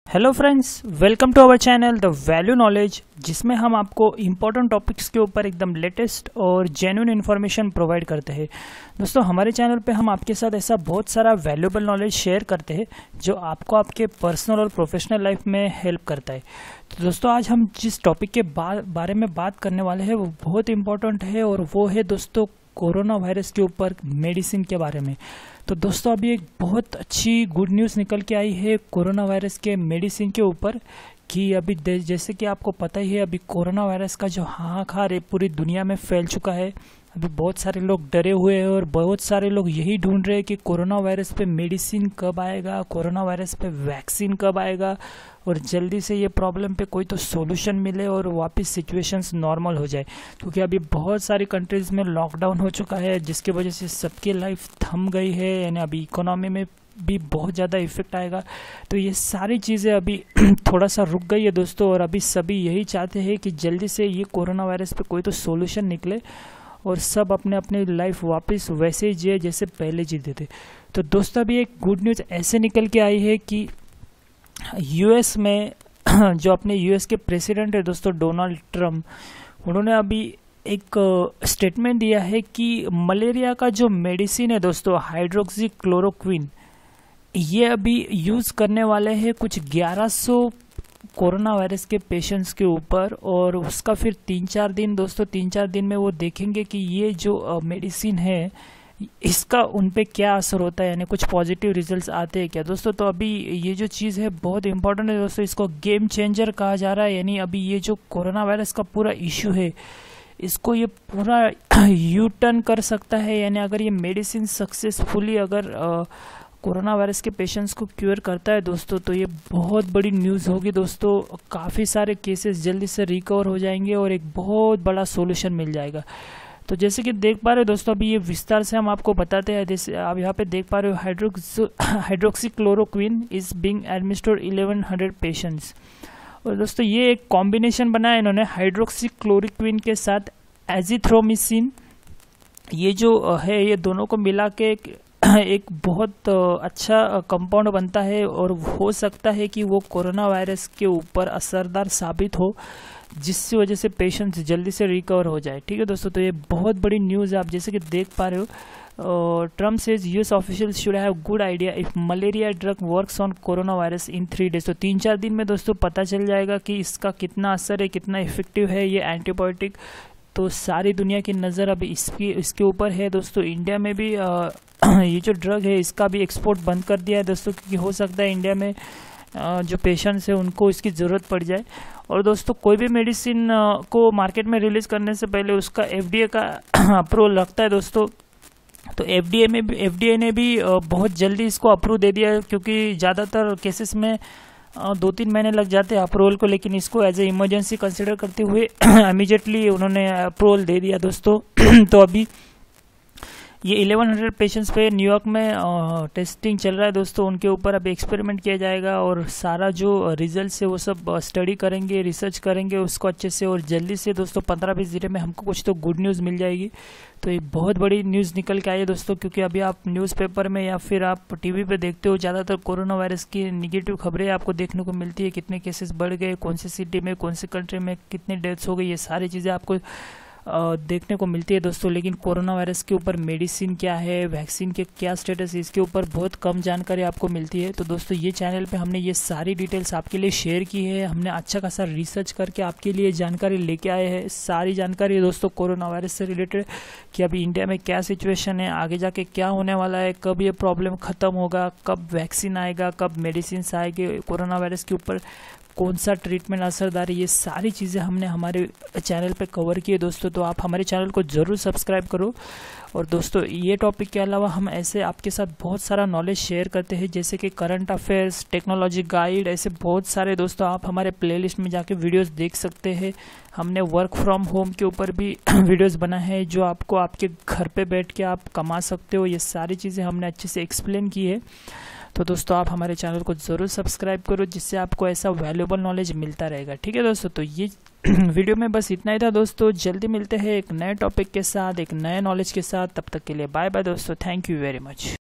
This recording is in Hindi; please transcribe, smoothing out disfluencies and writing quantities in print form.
Hello friends, welcome to our channel the value knowledge, जिसमें हम आपको इम्पोर्टेंट टॉपिक्स के ऊपर एकदम लेटेस्ट और जेन्युइन इन्फॉर्मेशन प्रोवाइड करते हैं। दोस्तों, हमारे चैनल पे हम आपके साथ ऐसा बहुत सारा वैल्यूएबल नॉलेज शेयर करते हैं जो आपको आपके पर्सनल और प्रोफेशनल लाइफ में हेल्प करता है। तो दोस्तों, आज हम जिस टॉपिक के बारे में बात करने वाले हैं वो बहुत इम्पोर्टेंट है, और वो है दोस्तों कोरोना वायरस के ऊपर मेडिसिन के बारे में। तो दोस्तों, अभी एक बहुत अच्छी गुड न्यूज़ निकल के आई है कोरोना वायरस के मेडिसिन के ऊपर कि अभी जैसे कि आपको पता ही है, अभी कोरोना वायरस का जो हाहाकार है पूरी दुनिया में फैल चुका है। अभी बहुत सारे लोग डरे हुए हैं और बहुत सारे लोग यही ढूंढ रहे हैं कि कोरोना वायरस पे मेडिसिन कब आएगा, कोरोना वायरस पे वैक्सीन कब आएगा, और जल्दी से ये प्रॉब्लम पे कोई तो सॉल्यूशन मिले और वापस सिचुएशंस नॉर्मल हो जाए। क्योंकि अभी बहुत सारी कंट्रीज़ में लॉकडाउन हो चुका है, जिसकी वजह से सबकी लाइफ थम गई है, यानी अभी इकोनॉमी में भी बहुत ज़्यादा इफेक्ट आएगा। तो ये सारी चीज़ें अभी थोड़ा सा रुक गई है दोस्तों, और अभी सभी यही चाहते हैं कि जल्दी से ये कोरोना वायरस पे कोई तो सॉल्यूशन निकले और सब अपने अपने लाइफ वापस वैसे ही जिए जैसे पहले जीते थे। तो दोस्तों, अभी एक गुड न्यूज़ ऐसे निकल के आई है कि यूएस में जो अपने यूएस के प्रेसिडेंट है दोस्तों डोनाल्ड ट्रम्प, उन्होंने अभी एक स्टेटमेंट दिया है कि मलेरिया का जो मेडिसिन है दोस्तों हाइड्रोक्सी क्लोरोक्विन, ये अभी यूज़ करने वाले हैं कुछ 1100 कोरोना वायरस के पेशेंट्स के ऊपर, और उसका फिर 3-4 दिन दोस्तों 3-4 दिन में वो देखेंगे कि ये जो मेडिसिन है इसका उन पे क्या असर होता है, यानी कुछ पॉजिटिव रिजल्ट्स आते हैं क्या दोस्तों। तो अभी ये जो चीज़ है बहुत इंपॉर्टेंट है दोस्तों, इसको गेम चेंजर कहा जा रहा है। यानी अभी ये जो कोरोना वायरस का पूरा इशू है, इसको ये पूरा यू टर्न कर सकता है। यानी अगर ये मेडिसिन सक्सेसफुली अगर कोरोना वायरस के पेशेंट्स को क्योर करता है दोस्तों, तो ये बहुत बड़ी न्यूज़ होगी दोस्तों। काफ़ी सारे केसेस जल्दी से रिकवर हो जाएंगे और एक बहुत बड़ा सॉल्यूशन मिल जाएगा। तो जैसे कि देख पा रहे हो दोस्तों, अभी ये विस्तार से हम आपको बताते हैं। जैसे आप यहाँ पे देख पा रहे हो, hydroxychloroquine is being administered 1100 patients. और दोस्तों, ये एक कॉम्बिनेशन बनाया इन्होंने हाइड्रोक्सी क्लोरोक्विन के साथ एजिथ्रोमिसिन। ये जो है ये दोनों को मिला के एक बहुत अच्छा कंपाउंड बनता है, और हो सकता है कि वो कोरोना वायरस के ऊपर असरदार साबित हो, जिसकी वजह से पेशेंट्स जल्दी से रिकवर हो जाए। ठीक है दोस्तों, तो ये बहुत बड़ी न्यूज़ है, आप जैसे कि देख पा रहे हो। Trump says US officials should have good idea if malaria drug works on corona virus in 3 days। तो 3-4 दिन में दोस्तों पता चल जाएगा कि इसका कितना असर है, कितना इफेक्टिव है ये एंटीबायोटिक। तो सारी दुनिया की नज़र अभी इसके ऊपर है दोस्तों। इंडिया में भी ये जो ड्रग है इसका भी एक्सपोर्ट बंद कर दिया है दोस्तों, क्योंकि हो सकता है इंडिया में जो पेशेंट्स है उनको इसकी ज़रूरत पड़ जाए। और दोस्तों, कोई भी मेडिसिन को मार्केट में रिलीज़ करने से पहले उसका एफडीए का अप्रूवल लगता है दोस्तों। तो एफडीए ने भी बहुत जल्दी इसको अप्रूव दे दिया है, क्योंकि ज़्यादातर केसेस में 2-3 महीने लग जाते हैं अप्रूवल को, लेकिन इसको एज ए इमरजेंसी कंसिडर करते हुए इमीडिएटली उन्होंने अप्रूवल दे दिया दोस्तों। तो अभी ये 1100 पेशेंट्स पे न्यूयॉर्क में टेस्टिंग चल रहा है दोस्तों। उनके ऊपर अभी एक्सपेरिमेंट किया जाएगा, और सारा जो रिजल्ट्स है वो सब स्टडी करेंगे, रिसर्च करेंगे उसको अच्छे से, और जल्दी से दोस्तों 15-20 दिन में हमको कुछ तो गुड न्यूज़ मिल जाएगी। तो ये बहुत बड़ी न्यूज़ निकल के आई है दोस्तों, क्योंकि अभी आप न्यूज़पेपर में या फिर आप टीवी पे देखते हो, ज़्यादातर कोरोना वायरस की निगेटिव खबरें आपको देखने को मिलती है। कितने केसेस बढ़ गए, कौन सी सिटी में, कौन सी कंट्री में कितनी डेथ्स हो गई, ये सारी चीज़ें आपको देखने को मिलती है दोस्तों। लेकिन कोरोना वायरस के ऊपर मेडिसिन क्या है, वैक्सीन के क्या स्टेटस है, इसके ऊपर बहुत कम जानकारी आपको मिलती है। तो दोस्तों, ये चैनल पे हमने ये सारी डिटेल्स आपके लिए शेयर की है। हमने अच्छा खासा रिसर्च करके आपके लिए जानकारी लेके आए हैं। सारी जानकारी दोस्तों कोरोना वायरस से रिलेटेड, कि अभी इंडिया में क्या सिचुएशन है, आगे जाके क्या होने वाला है, कब ये प्रॉब्लम ख़त्म होगा, कब वैक्सीन आएगा, कब मेडिसिन आएगी, कोरोना वायरस के ऊपर कौन सा ट्रीटमेंट असरदार है, ये सारी चीज़ें हमने हमारे चैनल पे कवर की है दोस्तों। तो आप हमारे चैनल को ज़रूर सब्सक्राइब करो। और दोस्तों, ये टॉपिक के अलावा हम ऐसे आपके साथ बहुत सारा नॉलेज शेयर करते हैं, जैसे कि करंट अफेयर्स, टेक्नोलॉजी गाइड, ऐसे बहुत सारे दोस्तों आप हमारे प्लेलिस्ट में जाके वीडियोस देख सकते हैं। हमने वर्क फ्रॉम होम के ऊपर भी वीडियोस बनाए हैं, जो आपको आपके घर पे बैठ के आप कमा सकते हो। ये सारी चीज़ें हमने अच्छे से एक्सप्लेन की है। तो दोस्तों, आप हमारे चैनल को ज़रूर सब्सक्राइब करो, जिससे आपको ऐसा वैल्यूएबल नॉलेज मिलता रहेगा। ठीक है दोस्तों, तो ये वीडियो में बस इतना ही था दोस्तों। जल्दी मिलते हैं एक नए टॉपिक के साथ, एक नए नॉलेज के साथ। तब तक के लिए बाय बाय दोस्तों। Thank you very much.